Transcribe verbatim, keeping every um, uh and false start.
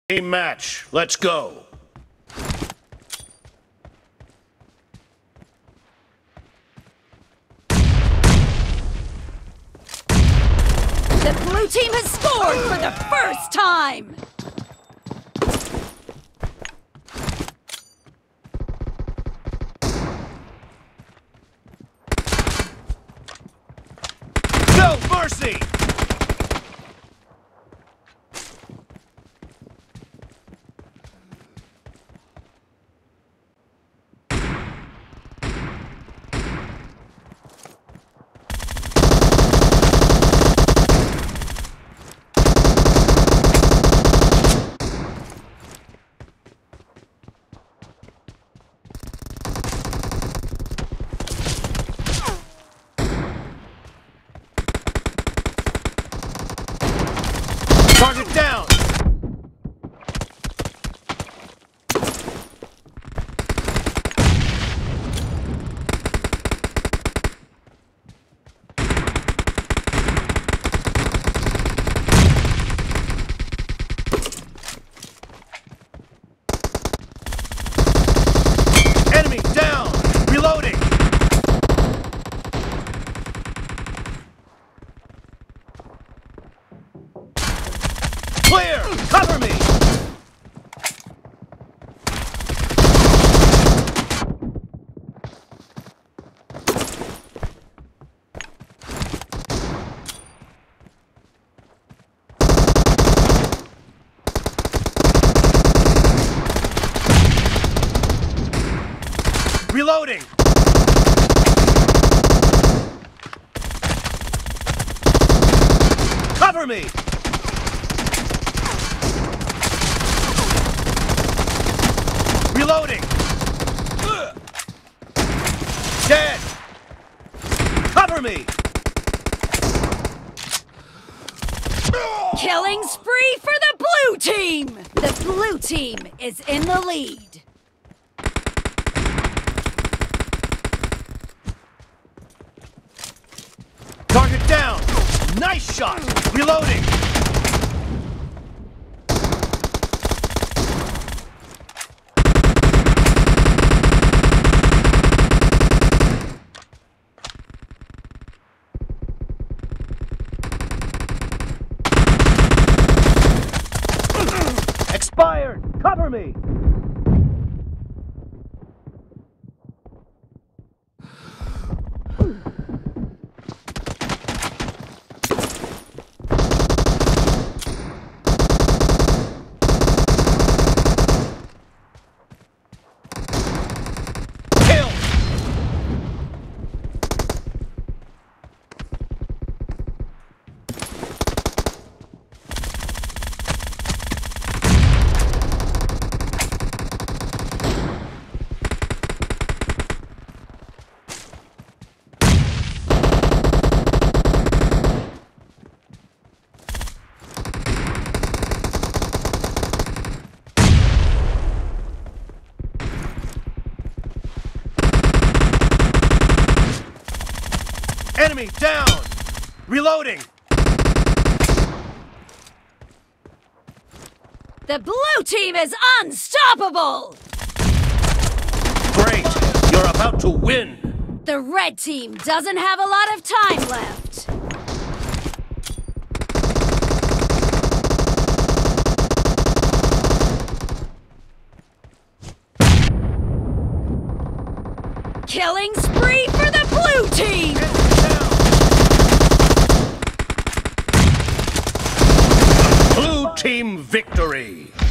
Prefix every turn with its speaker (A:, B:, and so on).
A: Team match, let's go.
B: The blue team has scored for the first time!
A: No mercy! Target down! Enemy down! Reloading! Clear! Cover me! Reloading! Cover me! Reloading! Dead! Cover me!
B: Killing spree for the blue team! The blue team is in the lead.
A: Target down! Nice shot! Reloading! Expired! Cover me! Kill! Enemy down! Reloading!
B: The blue team is unstoppable!
A: Great! You're about to win!
B: The red team doesn't have a lot of time left. Killing spree for the blue team!
A: Blue team victory!